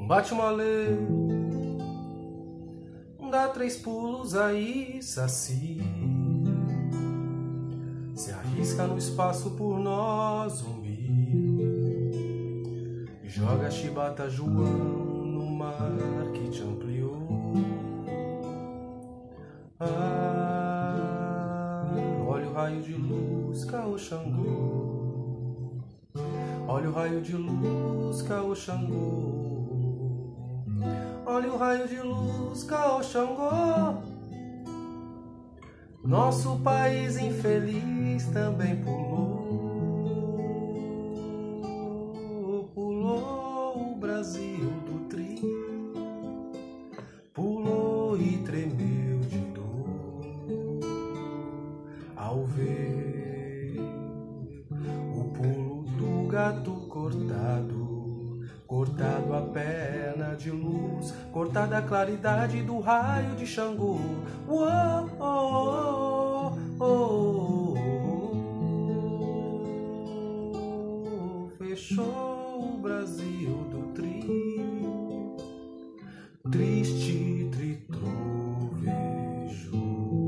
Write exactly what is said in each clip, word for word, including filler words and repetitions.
Bate uma lei, dá três pulos aí, saci. Se arrisca no espaço por nós, zumbi. Joga chibata João no mar que te ampliou. Ah, olha o raio de luz, caô Xangô. Olha o raio de luz, caô Xangô. Olha o raio de luz, caô Xangô. Nosso país infeliz também pulou. Pulou o Brasil do tri. Pulou e tremeu de dor ao ver o pulo do gato cortado. Cortado a perna de luz, cortada a claridade do raio de Xangô. Uou, oh, oh, oh, oh. Fechou o Brasil do tri. Triste tritrovejo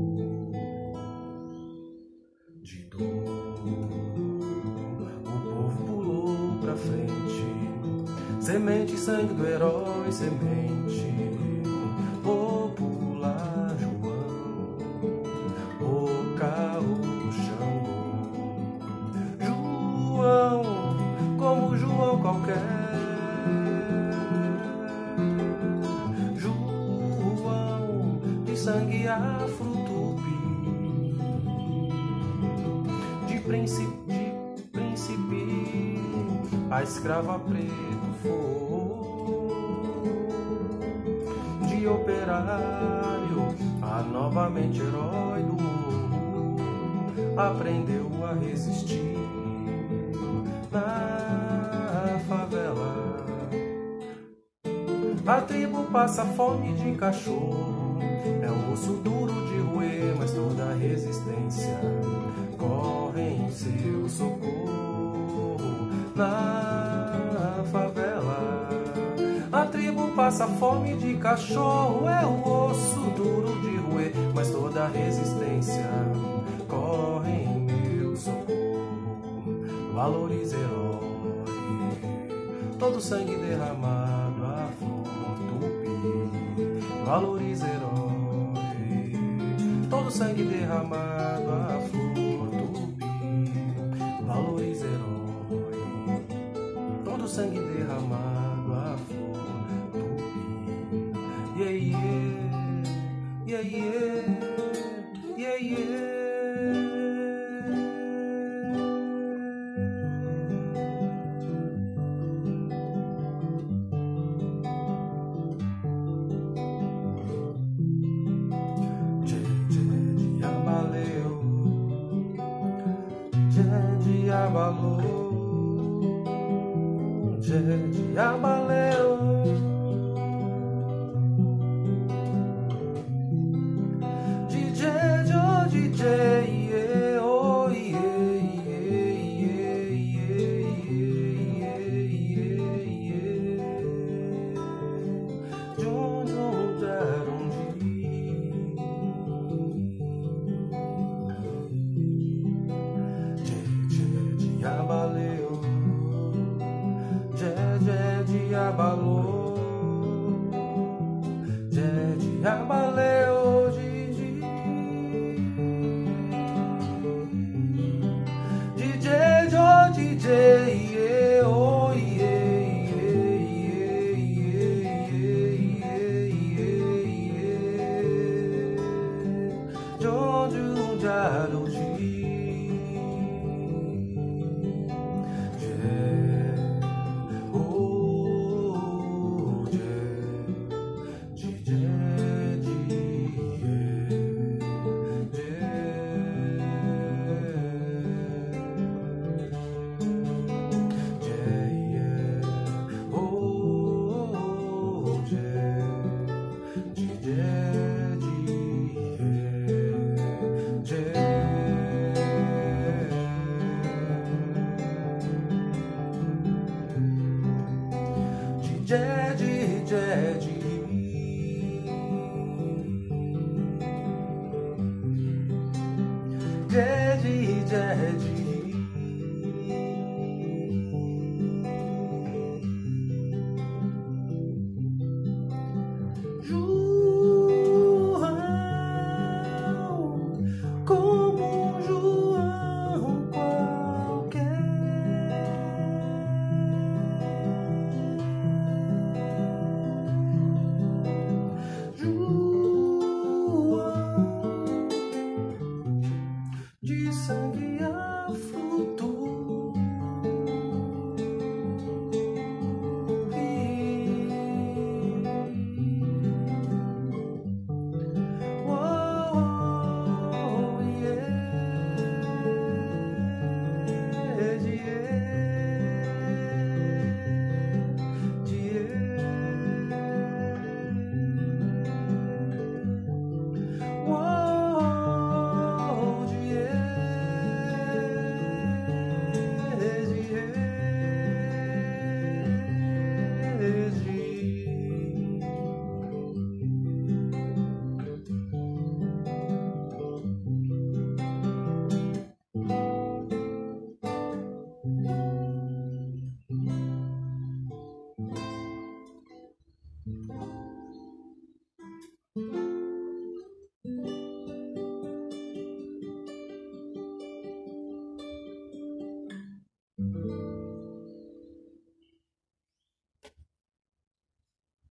de dor. O povo pulou pra frente. Semente, sangue do herói, semente. Vou pular, João. O caô Xangô. João, como João qualquer. João, de sangue afro-tupi. De príncipe, de príncipe, a escrava preta. De operário a novamente herói do mundo, aprendeu a resistir na favela. A tribo passa fome de cachorro, é o osso duro de roer, mas toda a resistência corre em seu socorro na favela. A tribo passa fome de cachorro, é o osso duro de roer, mas toda a resistência corre em meu socorro. Valorize herói, todo sangue derramado a flor tupi. Valorize herói, todo sangue derramado a flor tupi. Valorize herói, todo sangue derramado a flor. Yeah, yeah, yeah, yeah, yeah, yeah. Jé, jé, diabaleu, jé, diabalou, jé, diabaleu. Diabalou, jé, diabaleu, Didi. D J, jo, D J, yeah, oh, yeah, yeah, yeah, yeah, yeah, yeah. Jojo, jaro, Jé,